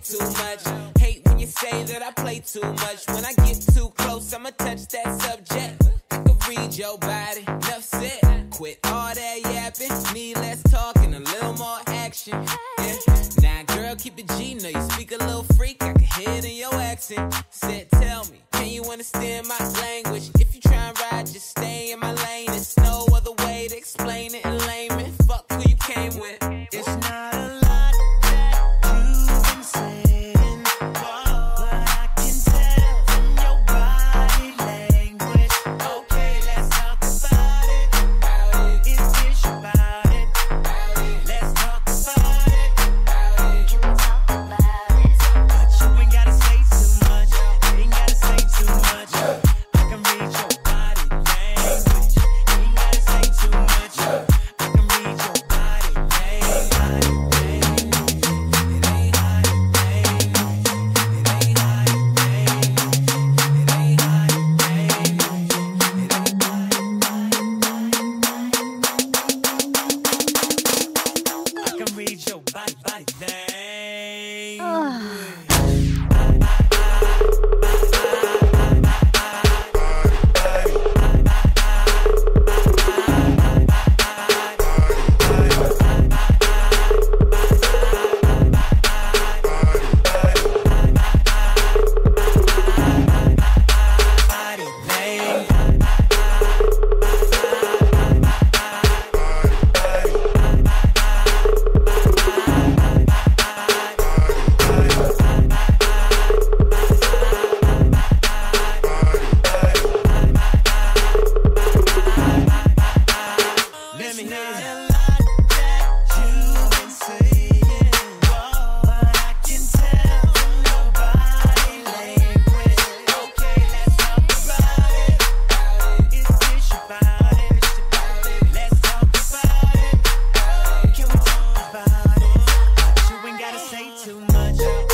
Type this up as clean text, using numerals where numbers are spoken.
too much. Hate when you say that I play too much. When I get too close, I'ma touch that subject. I can read your body, enough said. Quit all that yapping, need less talking, a little more action. Yeah. Now girl, keep it G, know you speak a little freak, I can hear it in your accent. Said, tell me, can you understand my language? If you try and ride, just stay in my lane. There's no other way to explain it in layman. Fuck who you came with. It's not a lot that you've been saying, but I can tell from your body language. Okay, let's talk about it. Is this about it? Let's talk about it. Can we talk about it? But you ain't gotta say too much. You ain't gotta say too much. I can read your body language. You ain't gotta say too much. I can read your body language. I can read your body language. Let me hear a lot that you've been saying, but I can tell from your body language. Okay, let's talk about it. Is this about it? Let's talk about it. Can we talk about it? But you ain't gotta say too much.